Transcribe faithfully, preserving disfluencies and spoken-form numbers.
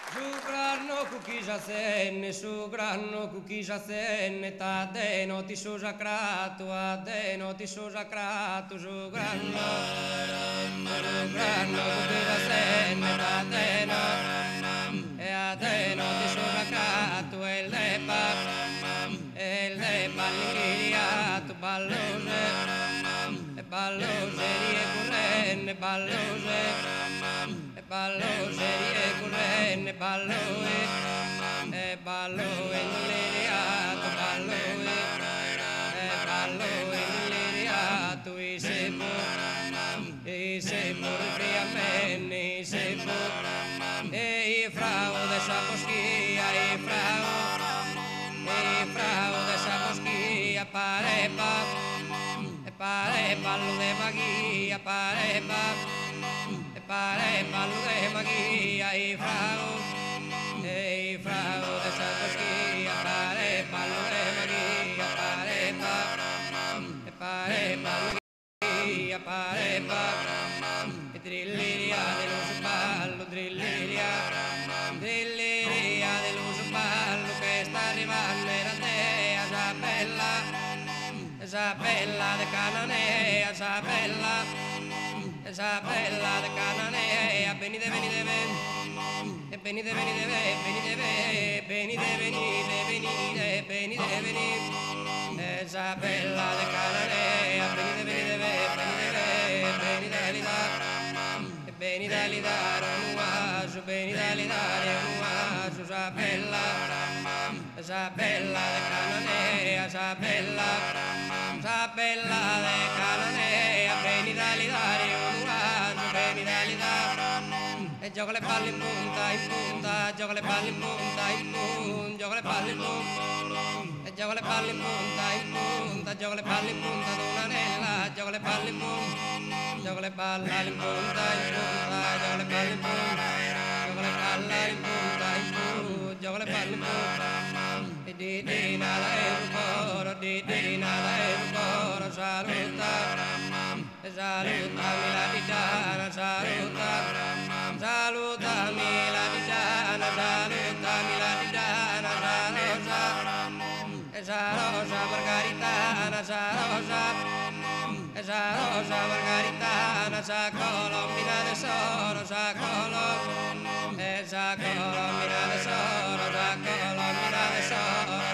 Sugranno kukisha senne, sugranno kukisha senne, tadeno ti susacrato, adeno ti susacrato, sugranno, sugranno kukisha senne, tadeno, e adeno ti susacrato, e lepa, e lepa l'inghiato, ballose, e ballose, riecurrenne, ballose, ballo serie currenne ballo e ballo e liriato ballo e ballo e liriato e sebo e sebo friamente e sebo e i frau de saposchia e frau e frau de saposchia parepa e parepa lo de magia parepa pare ballo de magia e frau e frau de saposchia pare ballo de magia pare pa pare ballo magia pare pa e drilleria dello ballo drilleria drilleria dello ballo che sta arrivando era te Isabella Isabella de Cananea Isabella Isabella de Cananea, venite, venite, venite, venite, venite, venite, venite, venite, venite, venite, Isabella de Cananea, venite, venite, venite, venite, venite a lidare un uaso, venite a lidare un uaso, Isabella, Isabella de Cananea, Isabella, Isabella de Cananea, venite a lidare un uaso, venite a lidare, e gioca le palle in punta, in punta, gioca le palle in punta, in punta, gioca le palle in punta, e gioca le palle in punta, in punta, gioca le palle in punta, d'un'anella, gioca le palle in punta, gioca le palle in punta, in punta, gioca le palle in punta, gioca le palle in punta, in punta, gioca le palle in punta, e di di nada aeroporo, di di nada aeroporo, saluta, salutami la vitana, saluta, salutami la vitana, salutami la vitana, sa rosa, esa rosa margaritana, sa rosa, esa rosa margaritana, sa colombina de soro, sa colom, esa colombina de soro, sa colombina de soro.